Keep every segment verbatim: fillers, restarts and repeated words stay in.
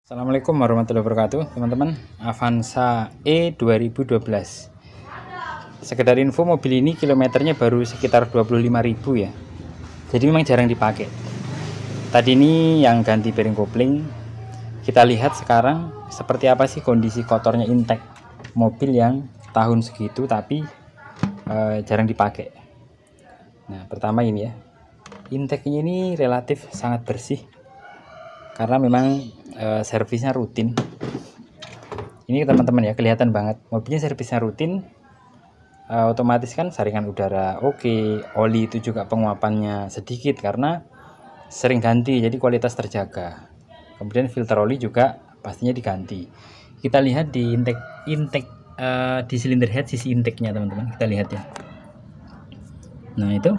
Assalamualaikum warahmatullahi wabarakatuh, teman-teman. Avanza E dua ribu dua belas. Sekedar info, mobil ini kilometernya baru sekitar dua puluh lima ribu ya. Jadi memang jarang dipakai. Tadi ini yang ganti bearing kopling. Kita lihat sekarang seperti apa sih kondisi kotornya intake mobil yang tahun segitu tapi eh, jarang dipakai. Nah, pertama ini ya. Intake-nya ini relatif sangat bersih. Karena memang e, servisnya rutin. Ini teman-teman ya, kelihatan banget mobilnya servisnya rutin. E, otomatis kan saringan udara oke, okay. Oli itu juga penguapannya sedikit karena sering ganti, jadi kualitas terjaga. Kemudian filter oli juga pastinya diganti. Kita lihat di intake intake e, di silinder head, sisi intake-nya teman-teman, kita lihat ya. Nah itu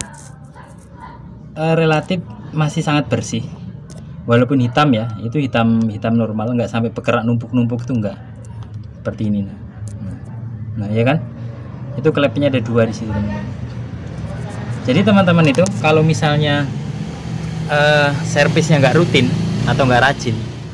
e, relatif masih sangat bersih. Walaupun hitam ya, itu hitam hitam normal, nggak sampai bergerak numpuk-numpuk, itu enggak seperti ini. Nah ya kan, itu klepnya ada dua di sini teman-teman. Jadi teman-teman itu kalau misalnya uh, servisnya nggak rutin atau nggak rajin,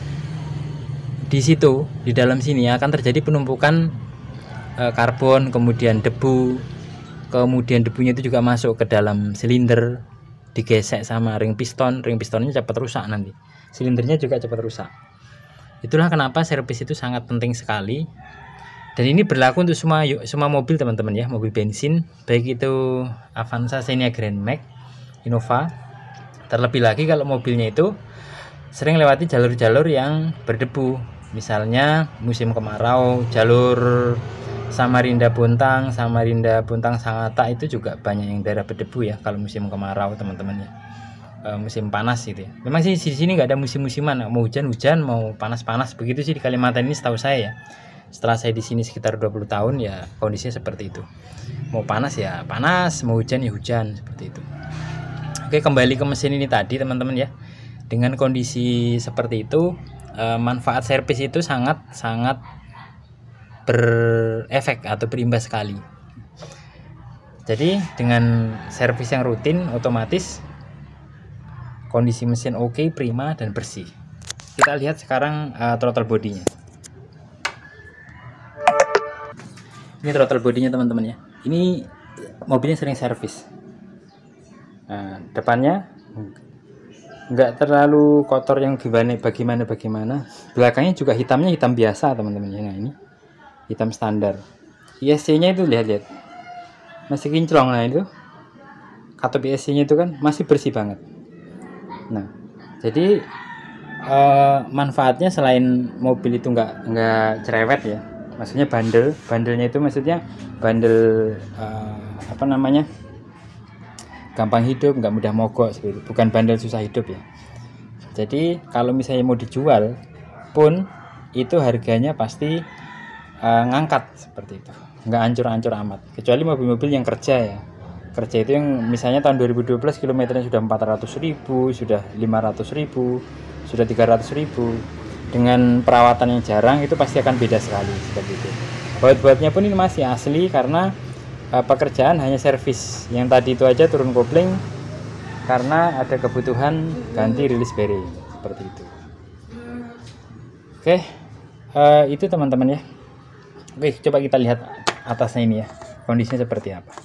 di situ di dalam sini akan terjadi penumpukan uh, karbon, kemudian debu, kemudian debunya itu juga masuk ke dalam silinder, digesek sama ring piston, ring pistonnya cepat rusak nanti, silindernya juga cepat rusak. Itulah kenapa servis itu sangat penting sekali, dan ini berlaku untuk semua semua mobil teman-teman ya, mobil bensin, baik itu Avanza, Xenia, Grand Max, Innova. Terlebih lagi kalau mobilnya itu sering lewati jalur-jalur yang berdebu, misalnya musim kemarau, jalur Samarinda Bontang, Samarinda Bontang Sangatta itu juga banyak yang daerah berdebu ya kalau musim kemarau teman-teman ya. E, musim panas gitu ya. Memang sih di sini nggak ada musim-musiman, mau hujan-hujan, mau panas-panas, begitu sih di Kalimantan ini setahu saya ya. Setelah saya di sini sekitar dua puluh tahun ya, kondisinya seperti itu. Mau panas ya panas, mau hujan ya hujan, seperti itu. Oke, kembali ke mesin ini tadi teman-teman ya. Dengan kondisi seperti itu, e, manfaat servis itu sangat-sangat berefek atau berimbas sekali. Jadi dengan servis yang rutin, otomatis kondisi mesin oke, okay, prima dan bersih. Kita lihat sekarang uh, throttle bodinya. Ini throttle bodinya teman-teman ya. Ini mobilnya sering servis. Nah, depannya nggak terlalu kotor yang gimana bagaimana bagaimana. Belakangnya juga hitamnya hitam biasa teman-teman ya. Nah ini hitam standar. I S C-nya itu lihat-lihat masih kinclong. Nah itu katup I S C-nya itu kan masih bersih banget. Nah jadi uh, manfaatnya selain mobil itu nggak nggak cerewet ya, maksudnya bandel, bandelnya itu maksudnya bandel uh, apa namanya gampang hidup, nggak mudah mogok seperti itu. Bukan bandel susah hidup ya. Jadi kalau misalnya mau dijual pun itu harganya pasti Uh, ngangkat seperti itu, nggak hancur-hancur amat, kecuali mobil-mobil yang kerja ya. Kerja itu yang misalnya tahun dua ribu dua belas kilometernya sudah empat ratus ribu, sudah lima ratus ribu, sudah tiga ratus ribu, dengan perawatan yang jarang itu pasti akan beda sekali seperti itu. Baut-bautnya pun ini masih asli karena uh, pekerjaan hanya servis. Yang tadi itu aja turun kopling karena ada kebutuhan ganti rilis bearing seperti itu. Oke, uh, itu teman-teman ya. Oke, coba kita lihat atasnya ini ya, kondisinya seperti apa.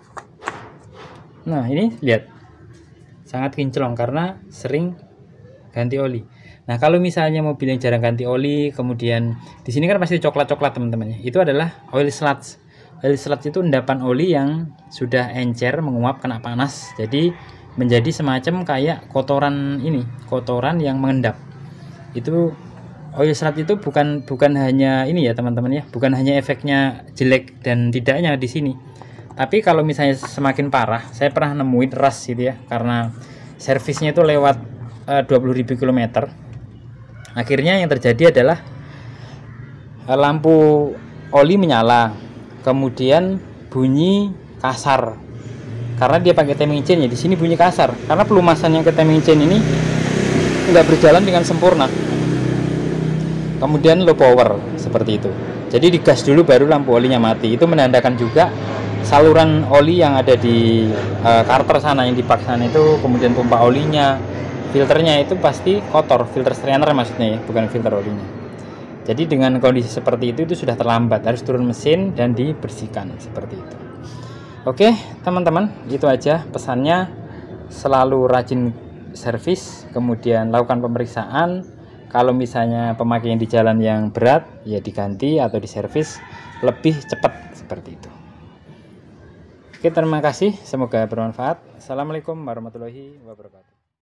Nah ini lihat, sangat kinclong karena sering ganti oli. Nah kalau misalnya mobil yang jarang ganti oli, kemudian di sini kan pasti coklat-coklat teman-teman ya, itu adalah oil sludge. Oil sludge itu endapan oli yang sudah encer, menguap, kena panas, jadi menjadi semacam kayak kotoran ini, kotoran yang mengendap. Itu oil sludge itu bukan bukan hanya ini ya teman-teman ya, bukan hanya efeknya jelek dan tidaknya di sini. Tapi kalau misalnya semakin parah, saya pernah nemuin ras gitu ya, karena servisnya itu lewat uh, dua puluh ribu kilometer. Akhirnya yang terjadi adalah uh, lampu oli menyala, kemudian bunyi kasar. Karena dia pakai timing chain ya, di sini bunyi kasar karena pelumasan yang ke timing chain ini nggak berjalan dengan sempurna. Kemudian low power seperti itu, jadi digas dulu baru lampu olinya mati. Itu menandakan juga saluran oli yang ada di uh, karter sana, yang di bak sana itu, kemudian pompa olinya filternya itu pasti kotor, filter strainer maksudnya ya, bukan filter olinya. Jadi dengan kondisi seperti itu itu sudah terlambat, harus turun mesin dan dibersihkan seperti itu. Oke teman-teman, itu aja pesannya. Selalu rajin servis, kemudian lakukan pemeriksaan. Kalau misalnya pemakaian di jalan yang berat, ya diganti atau diservis lebih cepat seperti itu. Oke, terima kasih, semoga bermanfaat. Assalamualaikum warahmatullahi wabarakatuh.